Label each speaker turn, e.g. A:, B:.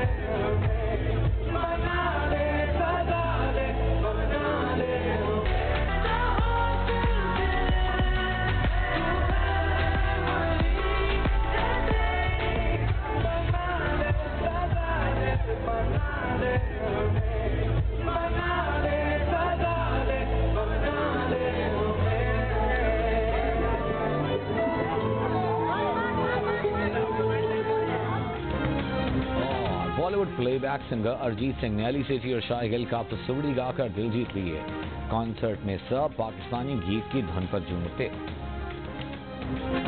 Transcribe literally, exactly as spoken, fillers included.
A: Bollywood playback singer Arijit Singh ने अली सेठी और शाहिल का पसूरी गाकर दिल जीत लिए। कॉन्सर्ट में सब पाकिस्तानी गीत की धुन पर झूमते।